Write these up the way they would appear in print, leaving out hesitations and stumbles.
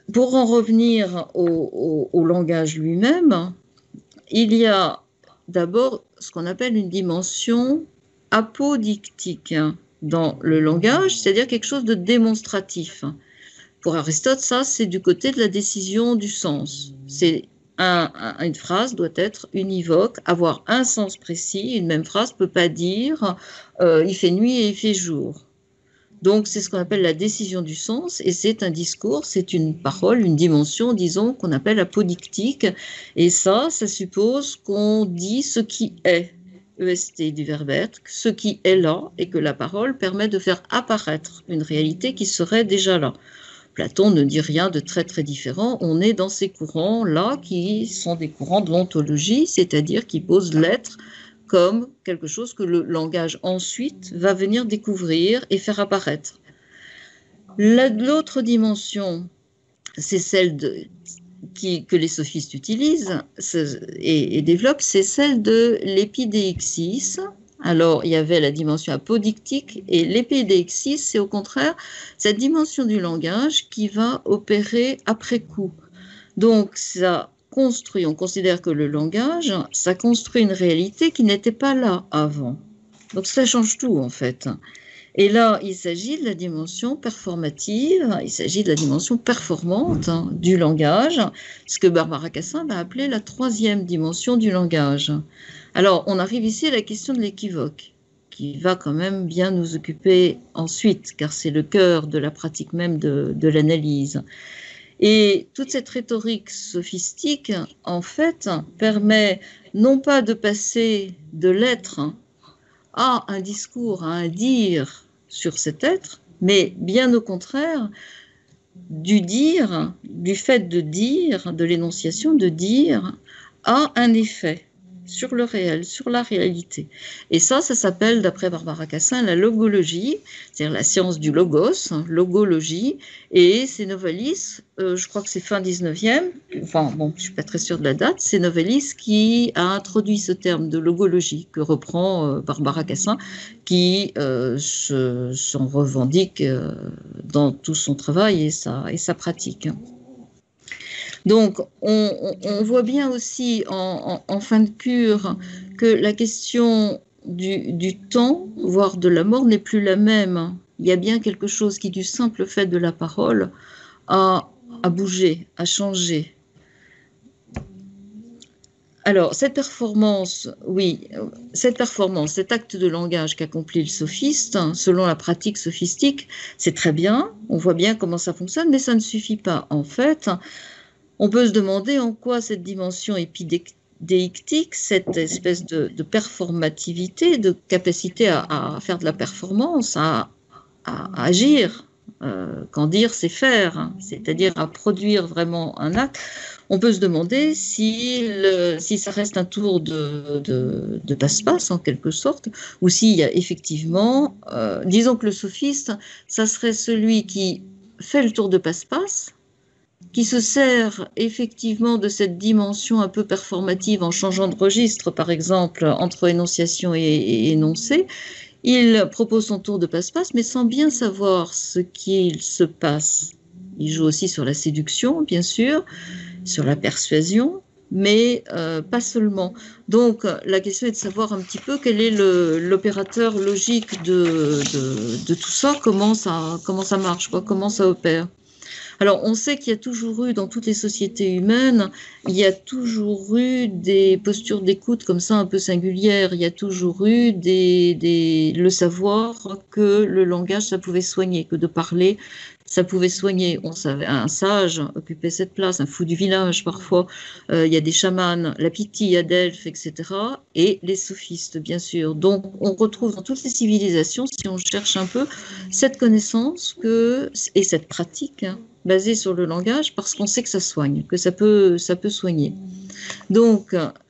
Pour en revenir au langage lui-même, il y a d'abord ce qu'on appelle une dimension apodictique dans le langage, c'est-à-dire quelque chose de démonstratif. Pour Aristote, ça, c'est du côté de la décision du sens. Une phrase doit être univoque, avoir un sens précis. Une même phrase ne peut pas dire il fait nuit et il fait jour. Donc, c'est ce qu'on appelle la décision du sens, et c'est un discours, c'est une parole, une dimension, disons, qu'on appelle apodictique. Et ça suppose qu'on dit ce qui est, EST du verbe être, ce qui est là, et que la parole permet de faire apparaître une réalité qui serait déjà là. Platon ne dit rien de très très différent, on est dans ces courants-là qui sont des courants de l'ontologie, c'est-à-dire qui posent l'être comme quelque chose que le langage ensuite va venir découvrir et faire apparaître. L'autre dimension, c'est celle que les sophistes utilisent et développent, c'est celle de l'épidéixis. Alors, il y avait la dimension apodictique et l'épidéixis, c'est au contraire cette dimension du langage qui va opérer après coup. Donc, ça construit, on considère que le langage, ça construit une réalité qui n'était pas là avant. Donc, ça change tout, en fait. Et là, il s'agit de la dimension performative, il s'agit de la dimension performante du langage, ce que Barbara Cassin va appeler la troisième dimension du langage. Alors, on arrive ici à la question de l'équivoque, qui va quand même bien nous occuper ensuite, car c'est le cœur de la pratique même de l'analyse. Et toute cette rhétorique sophistique, en fait, permet non pas de passer de l'être à un discours, à un dire sur cet être, mais bien au contraire, du dire, du fait de dire, de l'énonciation, de dire, à un effet sur le réel, sur la réalité. Et ça s'appelle, d'après Barbara Cassin, la logologie, c'est-à-dire la science du logos, logologie, et c'est Novalis, je crois que c'est fin 19e, enfin bon, je ne suis pas très sûre de la date, c'est Novalis qui a introduit ce terme de logologie que reprend Barbara Cassin, qui s'en revendique dans tout son travail et sa pratique. Donc, on voit bien aussi en fin de cure que la question du temps, voire de la mort, n'est plus la même. Il y a bien quelque chose qui, du simple fait de la parole, a bougé, a changé. Alors, cette performance, oui, cet acte de langage qu'accomplit le sophiste, selon la pratique sophistique, c'est très bien, on voit bien comment ça fonctionne, mais ça ne suffit pas. En fait, on peut se demander en quoi cette dimension épidéictique, cette espèce de performativité, de capacité à faire de la performance, à agir, qu'en dire c'est faire, hein, c'est-à-dire à produire vraiment un acte, on peut se demander si ça reste un tour de passe-passe en quelque sorte, ou s'il y a effectivement, disons que le sophiste, ça serait celui qui fait le tour de passe-passe, qui se sert effectivement de cette dimension un peu performative en changeant de registre, par exemple, entre énonciation et énoncé. Il propose son tour de passe-passe, mais sans bien savoir ce qu'il se passe. Il joue aussi sur la séduction, bien sûr, sur la persuasion, mais pas seulement. Donc, la question est de savoir un petit peu quel est l'opérateur logique de tout ça, comment ça marche, quoi, comment ça opère. Alors, on sait qu'il y a toujours eu, dans toutes les sociétés humaines, il y a toujours eu des postures d'écoute comme ça un peu singulières. Il y a toujours eu le savoir que le langage, ça pouvait soigner, que de parler, ça pouvait soigner. On savait, un sage occupait cette place, un fou du village parfois. Il y a des chamans, la Pythie à Delphes, etc. Et les sophistes, bien sûr. Donc, on retrouve dans toutes les civilisations, si on cherche un peu, cette connaissance et cette pratique, hein, basée sur le langage, parce qu'on sait que ça soigne, que ça peut soigner. Donc,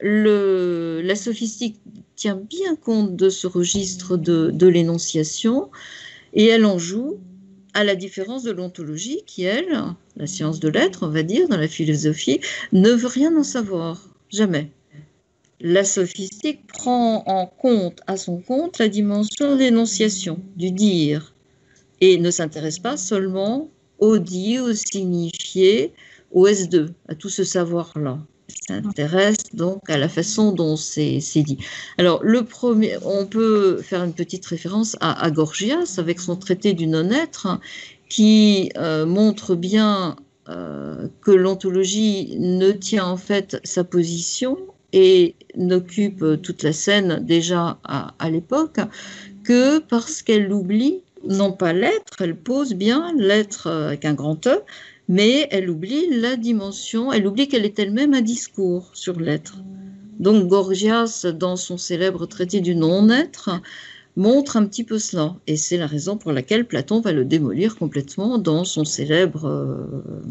la sophistique tient bien compte de ce registre de l'énonciation, et elle en joue, à la différence de l'ontologie qui, elle, la science de l'être, on va dire, dans la philosophie, ne veut rien en savoir, jamais. La sophistique prend à son compte la dimension d'énonciation, du dire, et ne s'intéresse pas seulement au dit, au signifié, au S2, à tout ce savoir-là. S'intéresse donc à la façon dont c'est dit. Alors, le premier, on peut faire une petite référence à Gorgias avec son traité du non-être qui montre bien que l'ontologie ne tient en fait sa position et n'occupe toute la scène déjà à l'époque que parce qu'elle oublie non pas l'être, elle pose bien l'être avec un grand E, mais elle oublie la dimension, elle oublie qu'elle est elle-même un discours sur l'être. Donc Gorgias, dans son célèbre traité du non-être, montre un petit peu cela. Et c'est la raison pour laquelle Platon va le démolir complètement dans son célèbre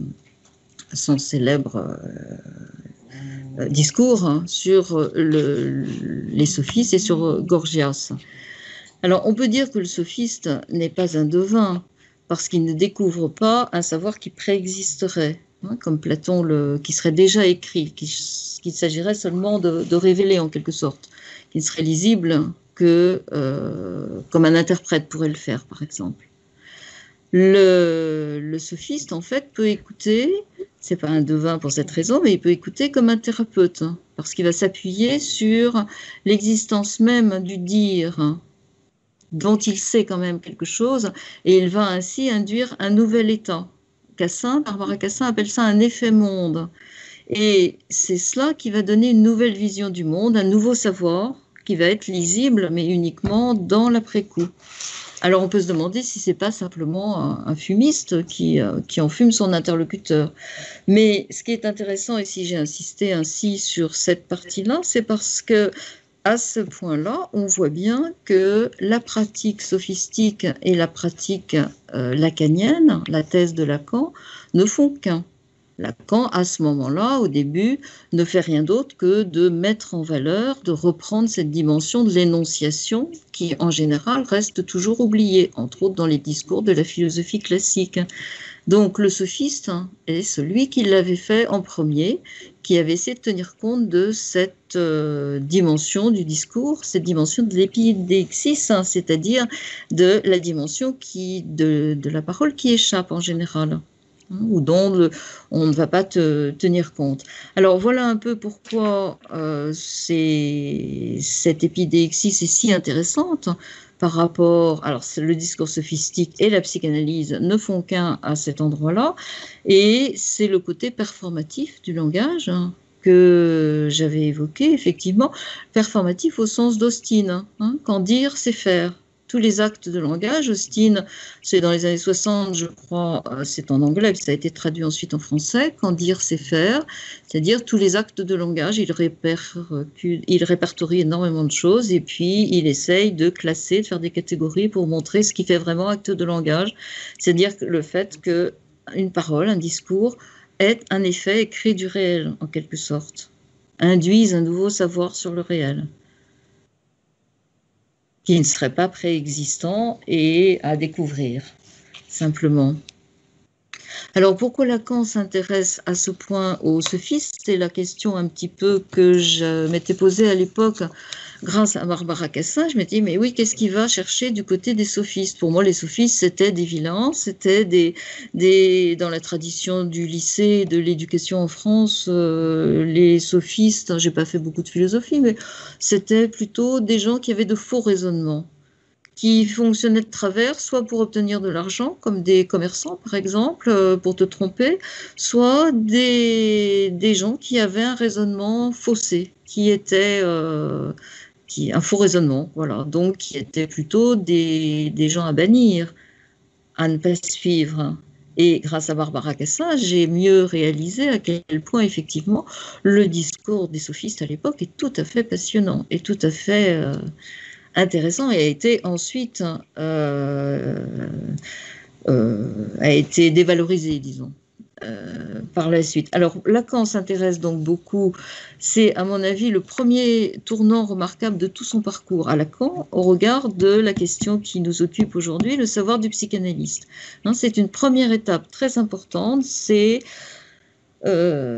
discours sur les sophistes et sur Gorgias. Alors, on peut dire que le sophiste n'est pas un devin, parce qu'il ne découvre pas un savoir qui préexisterait, hein, comme Platon, qui serait déjà écrit, qu'il s'agirait seulement de révéler en quelque sorte, qui ne serait lisible que comme un interprète pourrait le faire, par exemple. Le sophiste, en fait, peut écouter, c'est pas un devin pour cette raison, mais il peut écouter comme un thérapeute, hein, parce qu'il va s'appuyer sur l'existence même du dire, dont il sait quand même quelque chose, et il va ainsi induire un nouvel état. Barbara Cassin appelle ça un effet monde. Et c'est cela qui va donner une nouvelle vision du monde, un nouveau savoir, qui va être lisible, mais uniquement dans l'après-coup. Alors on peut se demander si c'est pas simplement un fumiste qui enfume son interlocuteur. Mais ce qui est intéressant, et si j'ai insisté ainsi sur cette partie-là, c'est parce que à ce point-là, on voit bien que la pratique sophistique et la pratique lacanienne, la thèse de Lacan, ne font qu'un. Lacan, à ce moment-là, au début, ne fait rien d'autre que de mettre en valeur, de reprendre cette dimension de l'énonciation qui, en général, reste toujours oubliée, entre autres dans les discours de la philosophie classique. Donc le sophiste est celui qui l'avait fait en premier, qui avait essayé de tenir compte de cette dimension du discours, cette dimension de l'épidéixis, c'est-à-dire de la dimension de la parole qui échappe en général, ou dont on ne va pas tenir compte. Alors voilà un peu pourquoi cette épidéixis est si intéressante par rapport, alors le discours sophistique et la psychanalyse ne font qu'un à cet endroit-là, et c'est le côté performatif du langage que j'avais évoqué, effectivement, performatif au sens d'Austin, quand dire c'est faire. Tous les actes de langage, Austin, c'est dans les années 60, je crois, c'est en anglais, puis ça a été traduit ensuite en français, quand dire c'est faire, c'est-à-dire tous les actes de langage, il répertorie énormément de choses, et puis il essaye de classer, de faire des catégories pour montrer ce qui fait vraiment acte de langage, c'est-à-dire le fait qu'une parole, un discours, est un effet écrit du réel, en quelque sorte, induise un nouveau savoir sur le réel, qui ne serait pas préexistant et à découvrir, simplement. Alors, pourquoi Lacan s'intéresse à ce point aux sophistes? C'est la question un petit peu que je m'étais posée à l'époque grâce à Barbara Cassin. Je m'étais dit, mais oui, qu'est-ce qu'il va chercher du côté des sophistes? Pour moi, les sophistes, c'était des vilains, c'était dans la tradition du lycée, de l'éducation en France, les sophistes, j'ai pas fait beaucoup de philosophie, mais c'était plutôt des gens qui avaient de faux raisonnements, qui fonctionnaient de travers, soit pour obtenir de l'argent, comme des commerçants par exemple, pour te tromper, soit des gens qui avaient un raisonnement faussé, un faux raisonnement, voilà, donc qui étaient plutôt des gens à bannir, à ne pas suivre. Et grâce à Barbara Cassin, j'ai mieux réalisé à quel point, effectivement, le discours des sophistes à l'époque est tout à fait passionnant et tout à fait intéressant, et a été ensuite a été dévalorisé, disons, par la suite. Alors Lacan s'intéresse donc beaucoup, c'est à mon avis le premier tournant remarquable de tout son parcours à Lacan au regard de la question qui nous occupe aujourd'hui, le savoir du psychanalyste. C'est une première étape très importante, c'est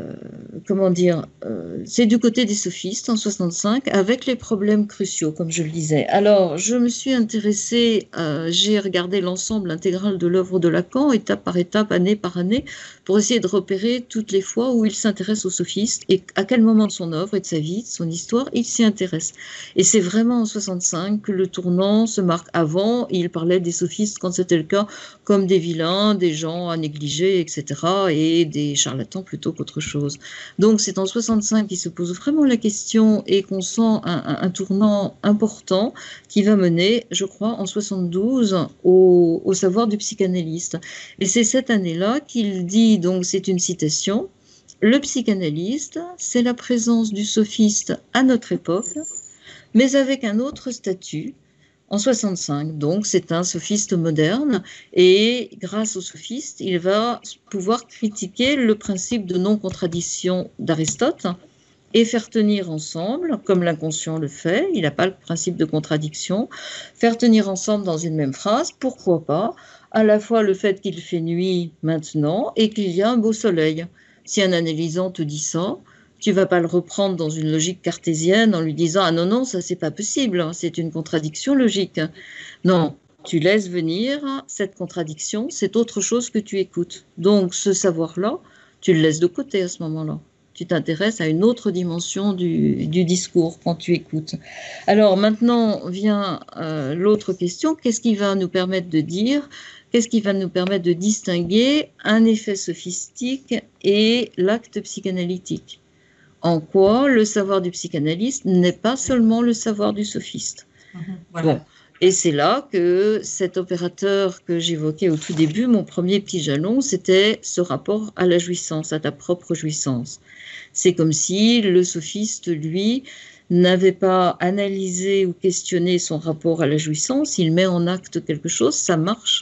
comment dire, c'est du côté des sophistes en 65 avec les problèmes cruciaux, comme je le disais. Alors, je me suis intéressée, j'ai regardé l'ensemble intégral de l'œuvre de Lacan, étape par étape, année par année, pour essayer de repérer toutes les fois où il s'intéresse aux sophistes et à quel moment de son œuvre et de sa vie, de son histoire, il s'y intéresse. Et c'est vraiment en 65 que le tournant se marque. Avant, il parlait des sophistes, quand c'était le cas, comme des vilains, des gens à négliger, etc., et des charlatans plutôt qu'autre chose. Donc c'est en 65 qu'il se pose vraiment la question et qu'on sent un tournant important qui va mener, je crois, en 72 au savoir du psychanalyste. Et c'est cette année-là qu'il dit, donc c'est une citation, le psychanalyste, c'est la présence du sophiste à notre époque, mais avec un autre statut, en 65. Donc, c'est un sophiste moderne et grâce au sophiste, il va pouvoir critiquer le principe de non-contradiction d'Aristote et faire tenir ensemble, comme l'inconscient le fait, il n'a pas le principe de contradiction, faire tenir ensemble dans une même phrase, pourquoi pas, à la fois le fait qu'il fait nuit maintenant et qu'il y a un beau soleil. Si un analysant te dit ça, tu vas pas le reprendre dans une logique cartésienne en lui disant ah non non ça c'est pas possible, c'est une contradiction logique. Non, tu laisses venir cette contradiction, c'est autre chose que tu écoutes. Donc ce savoir-là, tu le laisses de côté à ce moment-là. Tu t'intéresses à une autre dimension du discours quand tu écoutes. Alors maintenant vient l'autre question, qu'est-ce qui va nous permettre de dire, qu'est-ce qui va nous permettre de distinguer un effet sophistique et l'acte psychanalytique? En quoi le savoir du psychanalyste n'est pas seulement le savoir du sophiste. Voilà. Bon. Et c'est là que cet opérateur que j'évoquais au tout début, mon premier petit jalon, c'était ce rapport à la jouissance, à ta propre jouissance. C'est comme si le sophiste, lui, n'avait pas analysé ou questionné son rapport à la jouissance, il met en acte quelque chose, ça marche.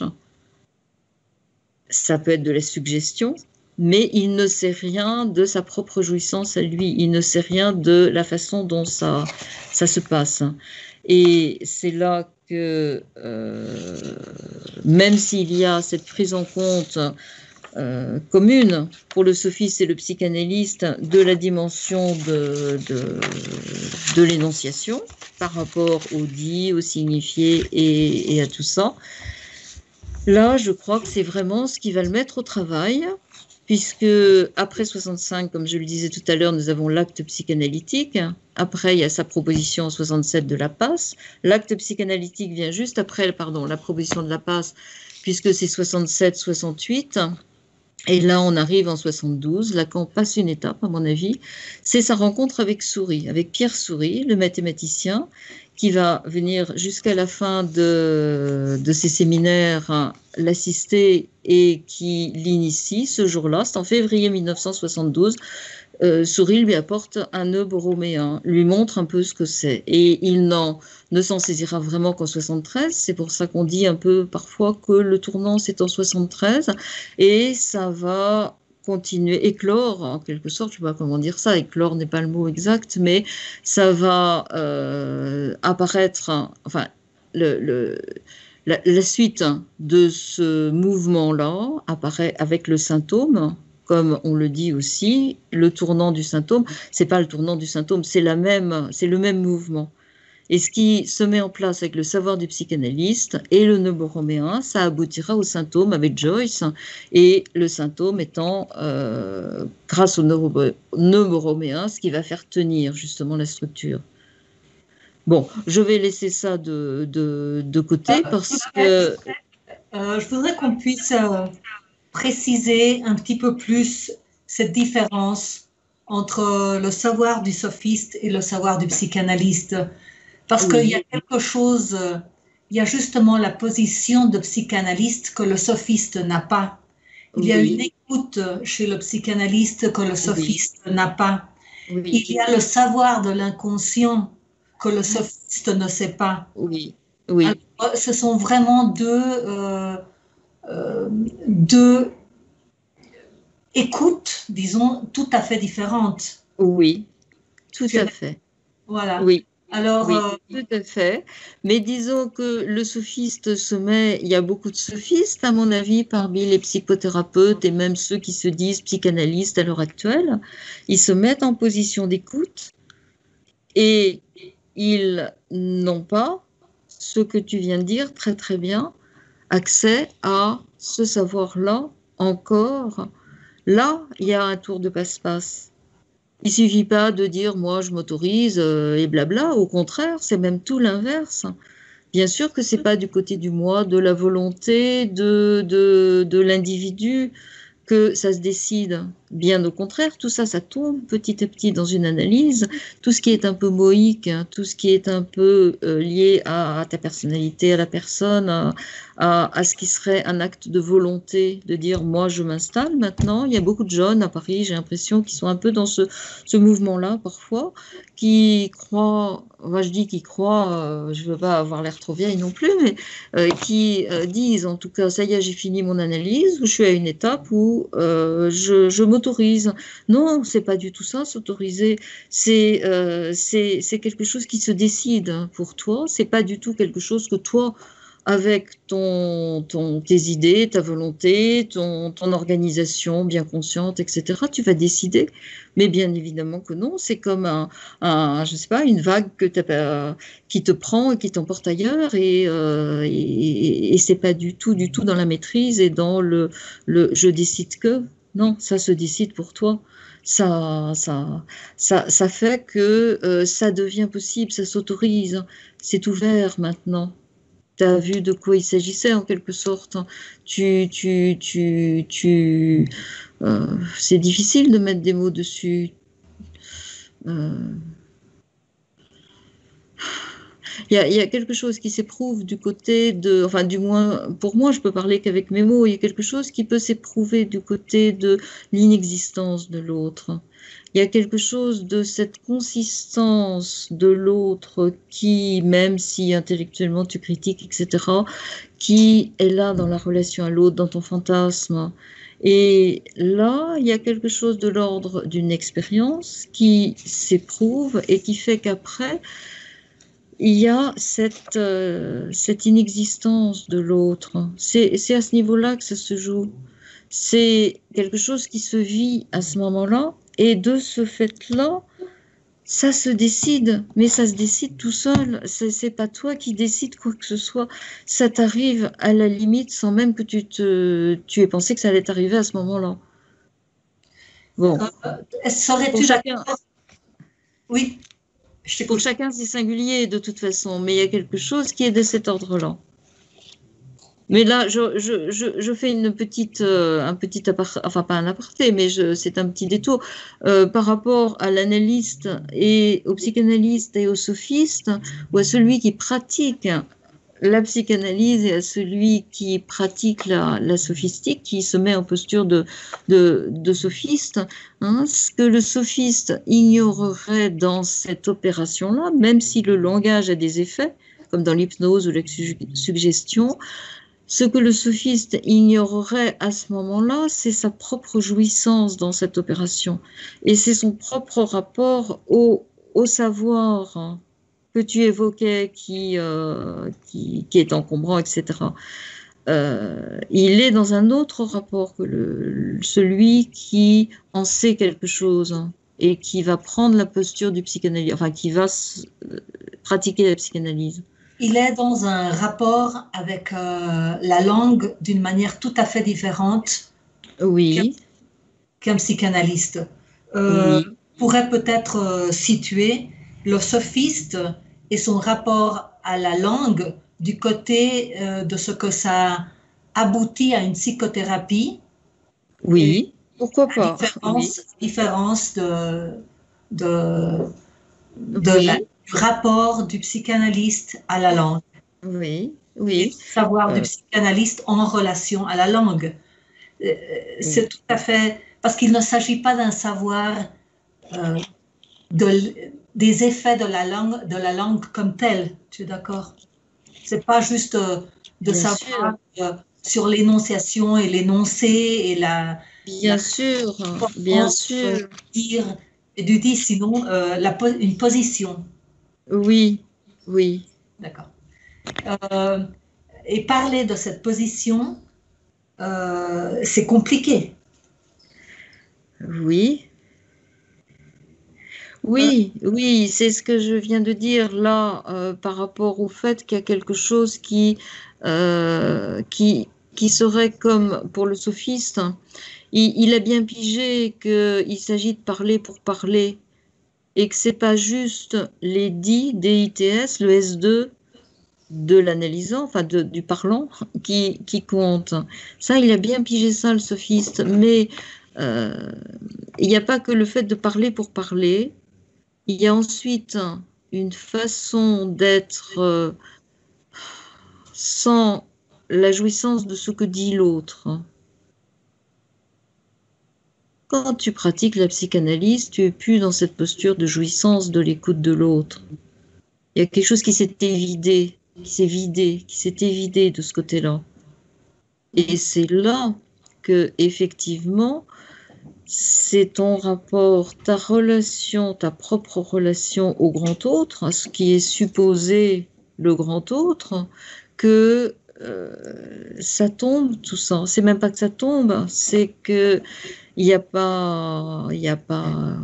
Ça peut être de la suggestion, mais il ne sait rien de sa propre jouissance à lui, il ne sait rien de la façon dont ça se passe. Et c'est là que, même s'il y a cette prise en compte commune pour le sophiste et le psychanalyste de la dimension de l'énonciation par rapport au dit, au signifié et à tout ça, là, je crois que c'est vraiment ce qui va le mettre au travail, puisque après 65, comme je le disais tout à l'heure, nous avons l'acte psychanalytique. Après, il y a sa proposition en 67 de la passe. L'acte psychanalytique vient juste après, la proposition de la passe, puisque c'est 67-68. Et là, on arrive en 72. Lacan passe une étape, à mon avis. C'est sa rencontre avec Souris, avec Pierre Souris, le mathématicien, qui va venir jusqu'à la fin de ses séminaires l'assister et qui l'initie ce jour-là. C'est en février 1972. Souris lui apporte un nœud borroméen, lui montre un peu ce que c'est. Et il ne s'en saisira vraiment qu'en 73. C'est pour ça qu'on dit un peu parfois que le tournant, c'est en 73. Et ça va continuer, éclore, en quelque sorte, je ne sais pas comment dire ça, éclore n'est pas le mot exact, mais ça va apparaître, enfin, la suite de ce mouvement-là apparaît avec le symptôme, comme on le dit aussi, le tournant du symptôme, c'est pas le tournant du symptôme, c'est le même mouvement. Et ce qui se met en place avec le savoir du psychanalyste et le nœud borroméen, ça aboutira au symptôme avec Joyce, et le symptôme étant, grâce au nœud borroméen, ce qui va faire tenir justement la structure. Bon, je vais laisser ça de côté parce que... je voudrais qu'on puisse préciser un petit peu plus cette différence entre le savoir du sophiste et le savoir du psychanalyste. Parce qu'il y a quelque chose, il y a justement la position de psychanalyste que le sophiste n'a pas. Il y a une écoute chez le psychanalyste que le sophiste n'a pas. Il y a le savoir de l'inconscient que le sophiste ne sait pas. Alors, ce sont vraiment deux écoutes, disons, tout à fait différentes. Oui, tout à fait. Voilà. Oui. Alors, Oui, tout à fait. Mais disons que le sophiste se met, il y a beaucoup de sophistes, à mon avis, parmi les psychothérapeutes et même ceux qui se disent psychanalystes à l'heure actuelle. Ils se mettent en position d'écoute et ils n'ont pas, ce que tu viens de dire très très bien, accès à ce savoir-là encore. Là, il y a un tour de passe-passe. Il suffit pas de dire moi je m'autorise et blabla. Au contraire, c'est même tout l'inverse. Bien sûr que c'est pas du côté du moi, de la volonté, de l'individu que ça se décide. Bien au contraire, tout ça, ça tombe petit à petit dans une analyse. Tout ce qui est un peu moïque, hein, tout ce qui est un peu lié à ta personnalité, à la personne, à ce qui serait un acte de volonté, de dire moi je m'installe maintenant. Il y a beaucoup de jeunes à Paris, j'ai l'impression, qui sont un peu dans ce mouvement-là parfois, qui croient, moi je dis qui croient, je ne veux pas avoir l'air trop vieille non plus, mais qui disent en tout cas, ça y est, j'ai fini mon analyse, ou je suis à une étape où je m'autorise. Non, c'est pas du tout ça, s'autoriser. C'est quelque chose qui se décide pour toi. C'est pas du tout quelque chose que toi, avec tes idées, ta volonté, ton organisation bien consciente, etc., tu vas décider. Mais bien évidemment que non, c'est comme je sais pas, une vague qui te prend et qui t'emporte ailleurs et c'est pas du tout dans la maîtrise et dans le je décide que. Non, ça se décide pour toi. Ça, ça, ça fait que ça devient possible, ça s'autorise, c'est ouvert maintenant. Tu as vu de quoi il s'agissait en quelque sorte. C'est difficile de mettre des mots dessus. Euh, il y a quelque chose qui s'éprouve du côté de, enfin du moins pour moi, je peux parler qu'avec mes mots, il y a quelque chose qui peut s'éprouver du côté de l'inexistence de l'autre. Il y a quelque chose de cette consistance de l'autre qui, même si intellectuellement tu critiques, etc., qui est là dans la relation à l'autre, dans ton fantasme. Et là, il y a quelque chose de l'ordre d'une expérience qui s'éprouve et qui fait qu'après, il y a cette inexistence de l'autre. C'est à ce niveau-là que ça se joue. C'est quelque chose qui se vit à ce moment-là, et de ce fait-là, ça se décide, mais ça se décide tout seul. C'est pas toi qui décides quoi que ce soit. Ça t'arrive à la limite sans même que tu aies pensé que ça allait t'arriver à ce moment-là. Bon, pour serais-tu chacun, d'accord? Oui, je pour t'écoute. chacun c'est singulier de toute façon, mais il y a quelque chose qui est de cet ordre-là. Mais là, je fais un petit aparté, enfin pas un aparté, mais c'est un petit détour par rapport à l'analyste et au psychanalyste et au sophiste, ou à celui qui pratique la psychanalyse et à celui qui pratique la sophistique, qui se met en posture de sophiste. Hein, ce que le sophiste ignorerait dans cette opération-là, même si le langage a des effets, comme dans l'hypnose ou la suggestion, ce que le sophiste ignorerait à ce moment-là, c'est sa propre jouissance dans cette opération. Et c'est son propre rapport au savoir, hein, que tu évoquais qui est encombrant, etc. Il est dans un autre rapport que celui qui en sait quelque chose, hein, et qui va prendre la posture du psychanalyste, enfin qui va pratiquer la psychanalyse. Il est dans un rapport avec la langue d'une manière tout à fait différente Oui, qu'un psychanalyste. oui. Pourrait peut-être situer le sophiste et son rapport à la langue du côté de ce que ça aboutit à une psychothérapie et Oui, pourquoi à pas? Oui, différence de, oui, du rapport du psychanalyste à la langue oui, et oui, du savoir du euh, psychanalyste en relation à la langue. Euh, oui. c'est tout à fait parce qu'il ne s'agit pas d'un savoir euh, de, des effets de la langue comme telle. Tu es d'accord? C'est pas juste de Bien savoir sûr, sur l'énonciation et l'énoncé et la bien sûr, bien comment sûr. dire, du dire sinon une position. Oui, oui, D'accord. Euh, et parler de cette position, c'est compliqué. oui. Euh, Oui, oui, c'est ce que je viens de dire là par rapport au fait qu'il y a quelque chose euh, qui, qui serait comme pour le sophiste. Il a bien pigé qu'il s'agit de parler pour parler et que c'est pas juste les dits, DITS, le S2 de l'analysant, enfin du parlant, qui compte. Ça, il a bien pigé ça, le sophiste. Mais euh, il n'y a pas que le fait de parler pour parler. Il y a ensuite une façon d'être sans la jouissance de ce que dit l'autre. Quand tu pratiques la psychanalyse, tu es plus dans cette posture de jouissance de l'écoute de l'autre. Il y a quelque chose qui s'est évidé, qui s'est évidé de ce côté-là. Et c'est là que, effectivement, c'est ton rapport, ta relation, ta propre relation au grand autre, à ce qui est supposé le grand autre, que ça tombe tout ça. C'est même pas que ça tombe, c'est que il y a pas,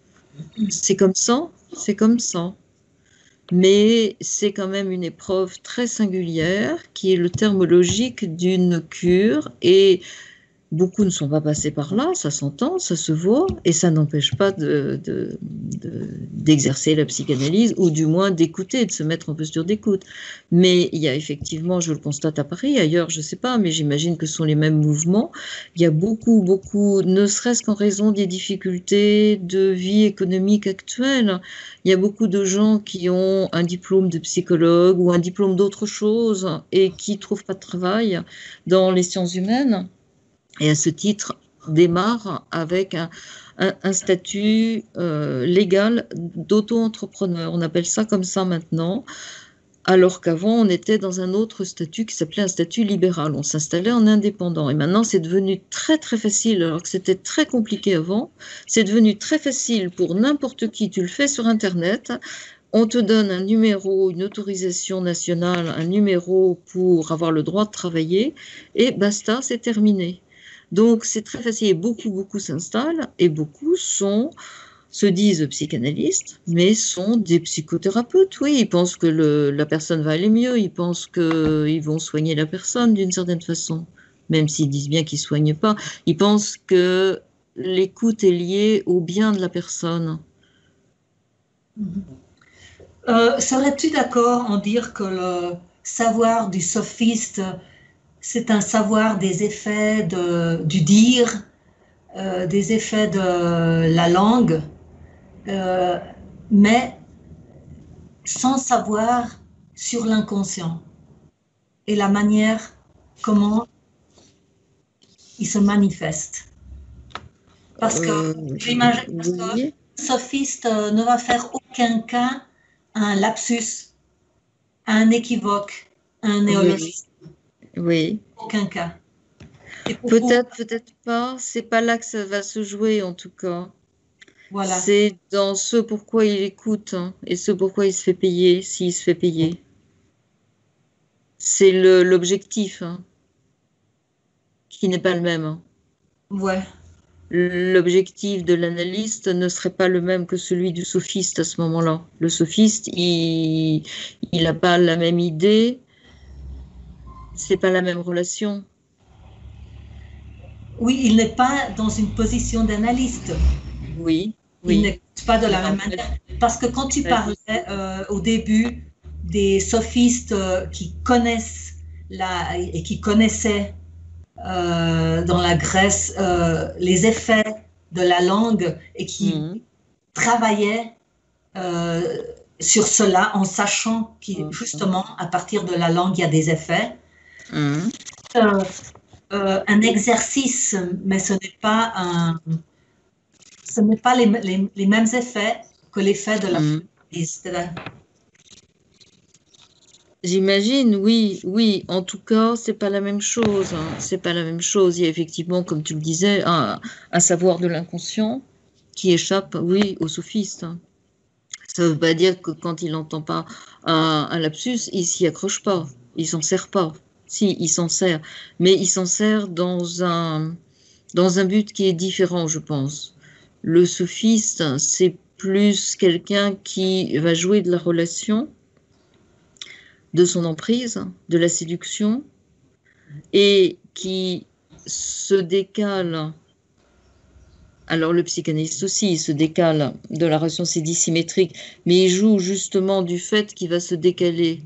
c'est comme ça. Mais c'est quand même une épreuve très singulière qui est le terme logique d'une cure et beaucoup ne sont pas passés par là, ça s'entend, ça se voit, et ça n'empêche pas d'exercer la psychanalyse, ou du moins d'écouter, de se mettre en posture d'écoute. Mais il y a effectivement, je le constate à Paris, ailleurs, je ne sais pas, mais j'imagine que ce sont les mêmes mouvements. Il y a beaucoup, ne serait-ce qu'en raison des difficultés de vie économique actuelle, il y a beaucoup de gens qui ont un diplôme de psychologue ou un diplôme d'autre chose et qui ne trouvent pas de travail dans les sciences humaines et à ce titre démarre avec un statut légal d'auto-entrepreneur. On appelle ça comme ça maintenant, alors qu'avant on était dans un autre statut qui s'appelait un statut libéral. On s'installait en indépendant. Et maintenant c'est devenu très facile, alors que c'était très compliqué avant. C'est devenu très facile pour n'importe qui. Tu le fais sur Internet. On te donne un numéro, une autorisation nationale, un numéro pour avoir le droit de travailler, et basta, c'est terminé. Donc c'est très facile, et beaucoup s'installent, et beaucoup se disent psychanalystes, mais sont des psychothérapeutes, oui, ils pensent que la personne va aller mieux, ils pensent qu'ils vont soigner la personne d'une certaine façon, même s'ils disent bien qu'ils ne soignent pas, ils pensent que l'écoute est liée au bien de la personne. serais-tu d'accord en dire que le savoir du sophiste, c'est un savoir des effets du dire, des effets de la langue, euh, mais sans savoir sur l'inconscient et la manière comment il se manifeste. Parce que j'imagine que Oui, le sophiste ne va faire aucun cas un lapsus, un équivoque, un oui, néologisme. oui. Aucun cas. Et pour Peut-être, peut-être pas. C'est pas là que ça va se jouer, en tout cas. voilà. C'est dans ce pourquoi il écoute hein, et ce pourquoi il se fait payer, s'il se fait payer. C'est l'objectif hein, qui n'est pas le même. Hein. Ouais. L'objectif de l'analyste ne serait pas le même que celui du sophiste à ce moment-là. Le sophiste, il n'a pas la même idée, c'est pas la même relation. Oui, il n'est pas dans une position d'analyste. Oui, Il oui. n'écoute pas de Il la est en même fait manière. Parce que quand tu parlais analyste. au début des sophistes qui connaissent et qui connaissaient dans la Grèce les effets de la langue et qui Mhm. travaillaient euh, sur cela en sachant que Mhm. justement à partir de la langue il y a des effets. Mhm. Euh, un exercice, mais ce n'est pas les mêmes effets que l'effet de la Mhm. prise. J'imagine, oui, oui. En tout cas, c'est pas la même chose. Hein. C'est pas la même chose. Il y a effectivement, comme tu le disais, un savoir de l'inconscient qui échappe, oui, aux sophistes. Hein. Ça ne veut pas dire que quand il n'entend pas un lapsus, il s'y accroche pas, il s'en sert pas. Si, il s'en sert, mais il s'en sert dans un but qui est différent, je pense. Le sophiste, c'est plus quelqu'un qui va jouer de la relation, de son emprise, de la séduction, et qui se décale. Alors le psychanalyste aussi, il se décale de la relation, c'est dissymétrique, mais il joue justement du fait qu'il va se décaler.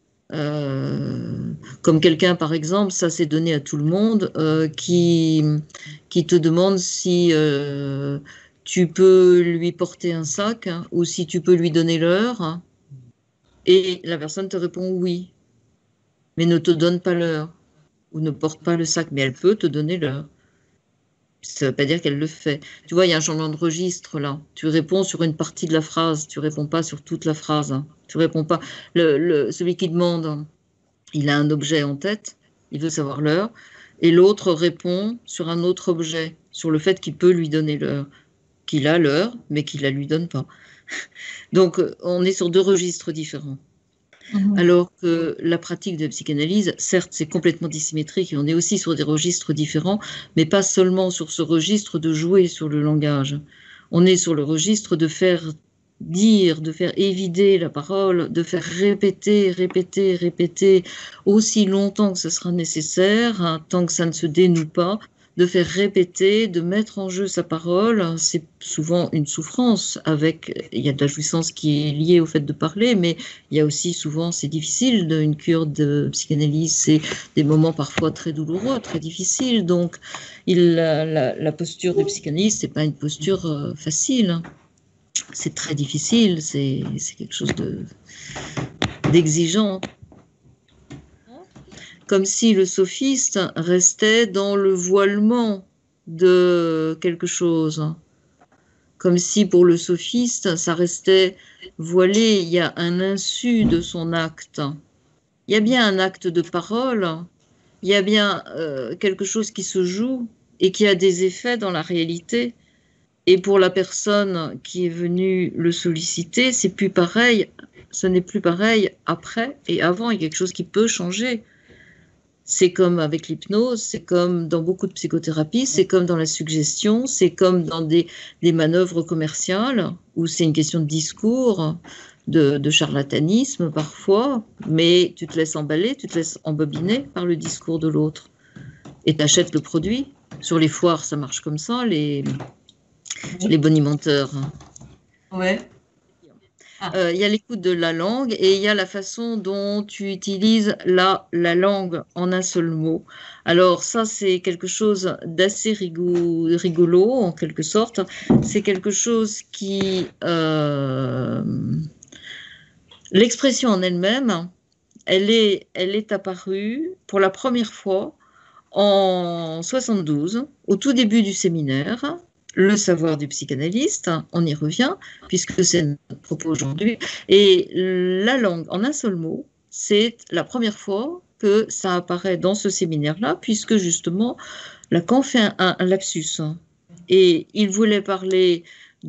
Comme quelqu'un, par exemple, ça c'est donné à tout le monde, qui te demande si tu peux lui porter un sac, hein, ou si tu peux lui donner l'heure, hein, et la personne te répond oui, mais ne te donne pas l'heure, ou ne porte pas le sac, mais elle peut te donner l'heure. Ça ne veut pas dire qu'elle le fait. Tu vois, il y a un changement de registre là. Tu réponds sur une partie de la phrase, tu réponds pas sur toute la phrase, hein. Tu réponds pas. Celui qui demande, il a un objet en tête, il veut savoir l'heure, et l'autre répond sur un autre objet, sur le fait qu'il peut lui donner l'heure, qu'il a l'heure, mais qu'il la lui donne pas. Donc, on est sur deux registres différents. Alors que la pratique de la psychanalyse, certes, c'est complètement dissymétrique et on est aussi sur des registres différents, mais pas seulement sur ce registre de jouer sur le langage. On est sur le registre de faire dire, de faire évider la parole, de faire répéter, répéter, répéter aussi longtemps que ce sera nécessaire, hein, tant que ça ne se dénoue pas, de faire répéter, de mettre en jeu sa parole. C'est souvent une souffrance il y a de la jouissance qui est liée au fait de parler, mais il y a aussi souvent, c'est difficile, une cure de psychanalyse, c'est des moments parfois très douloureux, très difficiles. Donc, la posture du psychanalyste, c'est pas une posture facile. C'est très difficile, c'est quelque chose d'exigeant. Comme si le sophiste restait dans le voilement de quelque chose. Comme si pour le sophiste, ça restait voilé, il y a un insu de son acte. Il y a bien un acte de parole, il y a bien quelque chose qui se joue et qui a des effets dans la réalité. Et pour la personne qui est venue le solliciter, c'est plus pareil, ce n'est plus pareil après et avant, il y a quelque chose qui peut changer. C'est comme avec l'hypnose, c'est comme dans beaucoup de psychothérapies, c'est comme dans la suggestion, c'est comme dans des manœuvres commerciales où c'est une question de discours, de charlatanisme parfois, mais tu te laisses emballer, tu te laisses embobiner par le discours de l'autre et tu achètes le produit. Sur les foires, ça marche comme ça, les bonimenteurs. Ouais. Il y a l'écoute de la langue et il y a la façon dont tu utilises la langue en un seul mot. Alors ça, c'est quelque chose d'assez rigolo, en quelque sorte. C'est quelque chose qui... l'expression en elle-même, elle est apparue pour la première fois en 72, au tout début du séminaire, le savoir du psychanalyste, on y revient, puisque c'est notre propos aujourd'hui, et la langue en un seul mot, c'est la première fois que ça apparaît dans ce séminaire-là, puisque justement, Lacan fait un lapsus, et il voulait parler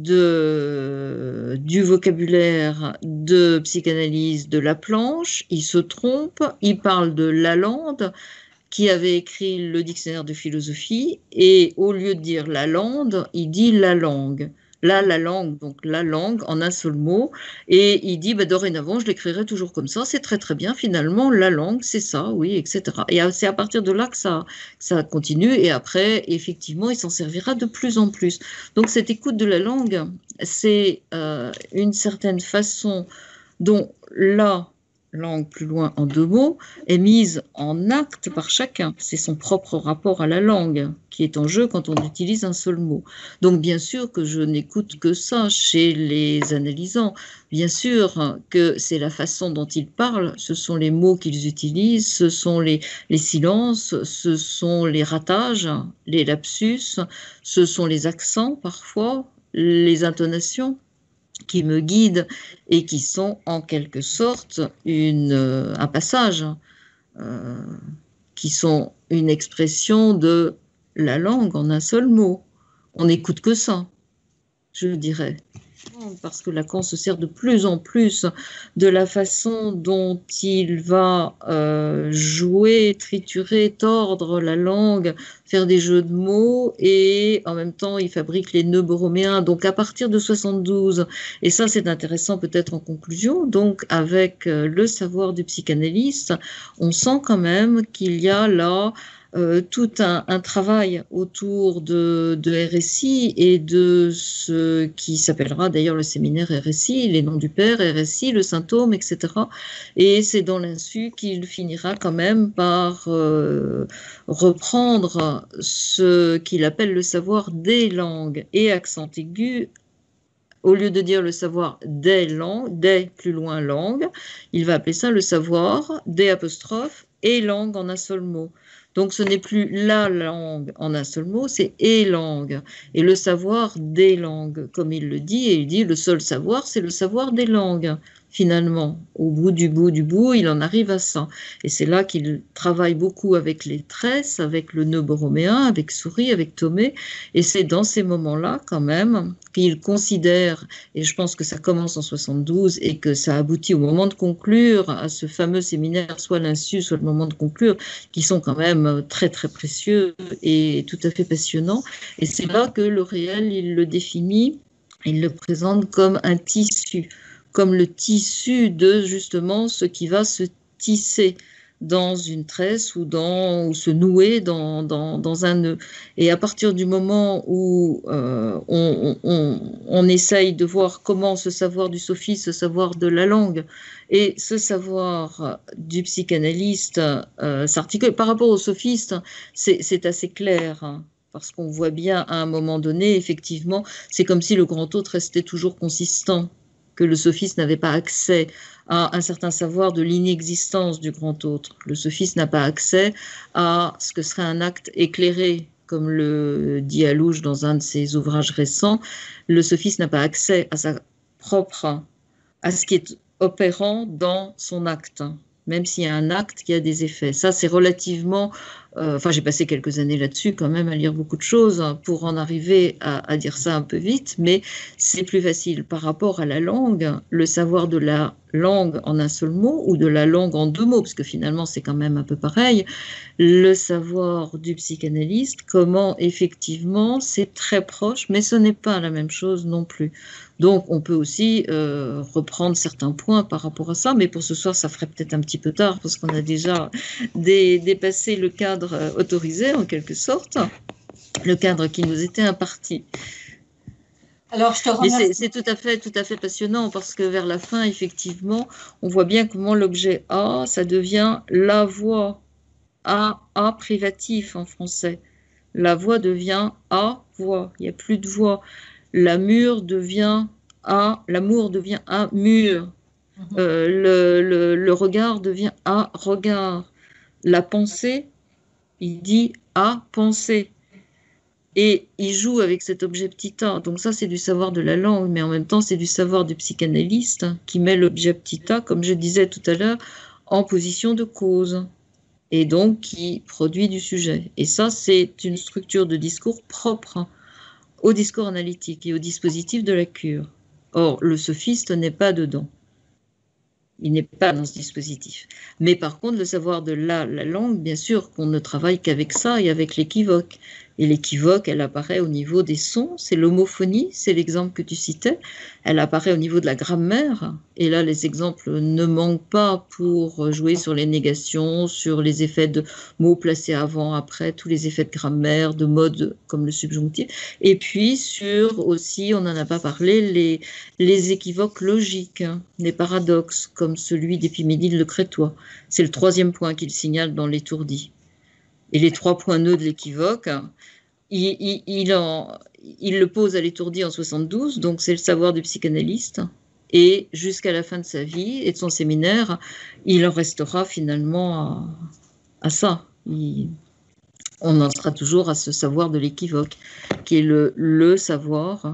du vocabulaire de psychanalyse de Laplanche, il se trompe, il parle de Lalande, qui avait écrit le dictionnaire de philosophie, et au lieu de dire la lande, il dit la langue. Là, la langue, donc la langue en un seul mot, et il dit, bah, dorénavant, je l'écrirai toujours comme ça, c'est très très bien, finalement, la langue, c'est ça, oui, etc. Et c'est à partir de là que ça continue, et après, effectivement, il s'en servira de plus en plus. Donc cette écoute de la langue, c'est une certaine façon dont là, langue plus loin en deux mots, est mise en acte par chacun. C'est son propre rapport à la langue qui est en jeu quand on utilise un seul mot. Donc bien sûr que je n'écoute que ça chez les analysants. Bien sûr que c'est la façon dont ils parlent, ce sont les mots qu'ils utilisent, ce sont les silences, ce sont les ratages, les lapsus, ce sont les accents parfois, les intonations qui me guident et qui sont en quelque sorte un passage, qui sont une expression de la langue en un seul mot. On n'écoute que ça, je dirais. parce que Lacan se sert de plus en plus de la façon dont il va jouer, triturer, tordre la langue, faire des jeux de mots, et en même temps il fabrique les nœuds borroméens. Donc à partir de 72, et ça c'est intéressant peut-être en conclusion, donc avec le savoir du psychanalyste, on sent quand même qu'il y a là tout un travail autour de RSI et de ce qui s'appellera d'ailleurs le séminaire RSI, les noms du père, RSI, le symptôme, etc. Et c'est dans l'insu qu'il finira quand même par reprendre ce qu'il appelle le savoir des langues et accent aigu. Au lieu de dire le savoir des langues, des plus loin langue, il va appeler ça le savoir des apostrophes et langue en un seul mot. Donc ce n'est plus la langue en un seul mot, c'est et langue. Et le savoir des langues, comme il le dit, et il dit le seul savoir, c'est le savoir des langues. Finalement, au bout du bout, il en arrive à ça. Et c'est là qu'il travaille beaucoup avec les tresses, avec le nœud borroméen, avec Souris, avec Thomé. Et c'est dans ces moments-là, quand même, qu'il considère, et je pense que ça commence en 72 et que ça aboutit au moment de conclure à ce fameux séminaire, soit l'insu, soit le moment de conclure, qui sont quand même très très précieux et tout à fait passionnants. Et c'est là que le réel, il le définit, il le présente comme un tissu, comme le tissu de justement ce qui va se tisser dans une tresse ou se nouer dans un nœud. Et à partir du moment où on essaye de voir comment ce savoir du sophiste, ce savoir de la langue et ce savoir du psychanalyste s'articule par rapport au sophiste, c'est assez clair, hein. Parce qu'on voit bien à un moment donné, effectivement, c'est comme si le grand autre restait toujours consistant, que le sophiste n'avait pas accès à un certain savoir de l'inexistence du grand autre. Le sophiste n'a pas accès à ce que serait un acte éclairé, comme le dit Alouche dans un de ses ouvrages récents. Le sophiste n'a pas accès à à ce qui est opérant dans son acte, même s'il y a un acte qui a des effets. Ça, c'est relativement... j'ai passé quelques années là-dessus quand même à lire beaucoup de choses pour en arriver à dire ça un peu vite, mais c'est plus facile par rapport à la langue, le savoir de la langue en un seul mot ou de la langue en deux mots, parce que finalement c'est quand même un peu pareil, le savoir du psychanalyste, comment effectivement c'est très proche, mais ce n'est pas la même chose non plus. Donc on peut aussi reprendre certains points par rapport à ça, mais pour ce soir ça ferait peut-être un petit peu tard parce qu'on a déjà dépassé le cadre autorisé en quelque sorte, le cadre qui nous était imparti. Alors, je te remercie. Mais c'est tout à fait passionnant parce que vers la fin, effectivement, on voit bien comment l'objet A, ça devient la voix, A privatif en français. La voix devient A voix, il n'y a plus de voix. L'amour devient A mur. Le regard devient A regard. La pensée, il dit A pensée. Et il joue avec cet objet petit a. Donc ça, c'est du savoir de la langue, mais en même temps, c'est du savoir du psychanalyste qui met l'objet petit a, comme je disais tout à l'heure, en position de cause. Et donc qui produit du sujet. Et ça, c'est une structure de discours propre au discours analytique et au dispositif de la cure. Or, le sophiste n'est pas dedans. Il n'est pas dans ce dispositif. Mais par contre, le savoir de la langue, bien sûr qu'on ne travaille qu'avec ça et avec l'équivoque. Et l'équivoque, elle apparaît au niveau des sons, c'est l'homophonie, c'est l'exemple que tu citais. Elle apparaît au niveau de la grammaire. Et là, les exemples ne manquent pas pour jouer sur les négations, sur les effets de mots placés avant, après, tous les effets de grammaire, de mode comme le subjonctif. Et puis sur aussi, on n'en a pas parlé, les équivoques logiques, les paradoxes, comme celui d'Épiménide le Crétois. C'est le troisième point qu'il signale dans l'étourdi. Et les trois points nœuds de l'équivoque, il le pose à l'étourdi en 72, donc c'est le savoir du psychanalyste. Et jusqu'à la fin de sa vie et de son séminaire, il en restera finalement à ça. On en sera toujours à ce savoir de l'équivoque, qui est le savoir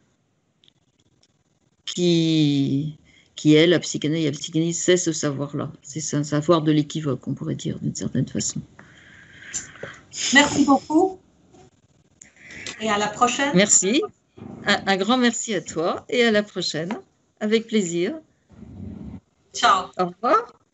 qui est la psychanalyse. La psychanalyse, c'est ce savoir-là. C'est un savoir de l'équivoque, on pourrait dire, d'une certaine façon. Merci beaucoup et à la prochaine. Merci. Un grand merci à toi et à la prochaine. Avec plaisir. Ciao. Au revoir.